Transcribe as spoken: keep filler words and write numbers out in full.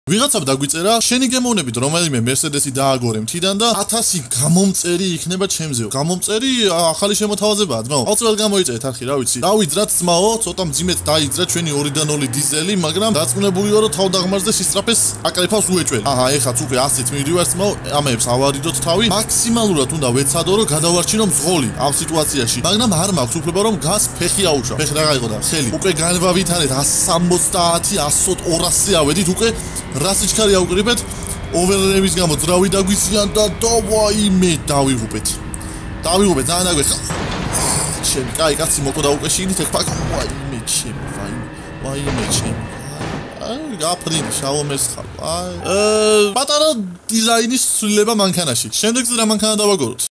ვიღაცამ დაგვიწერა შენი გემოვნებით რომელიმე Mercedes-ი დააგორე მთიდან და ათასი გამომწერი იქნება ჩემზეო. გამომწერი ახალი შემოთავაზებაა ძმაო. აუცილებლად გამოიწერეთ არხი, რა ვიცი. დავიძრათ ძმაო, ცოტა მძიმედ დაიძრა ჩვენი ორიდან ნული დიზელი, მაგრამ დარწმუნებული ვარო თავდაღმართზე სისწრაფეს აკრეფავს უეჭველი. აჰა, ეხაც უკვე ასეთ მივდივარ ძმაო, ამებს ავარიდოთ თავი. მაქსიმალურად უნდა ვეცადო რომ გადავარჩინო მძღოლი ამ სიტუაციაში. მაგრამ არ მაქვს უფლება რომ გას ფეხი აუშვა. ფეხი რა გაიყო და ხელი. უკვე განვავითარეთ εκατს სამოცდაათი, ათს ორასზე ავედით უკვე რას იჩქარი აუკრიბეთ ოვერლემის გამო ძრავი დაგვიციან და დავაიმე დავიღუპეთ დავიღუპეთ ძალიან აგვეხა ჩემი კაი კაცი მოკო დაუკეშინით ეხ ფაკ ვაიმე ჩემი ვაიმე ვაიმე ჩემი აი გაფრინდი შაუმეს ხარ აი პატარა დიზაინის ცვლილება მანქანაში შემდეგზე რა მანქანა დავაგოროთ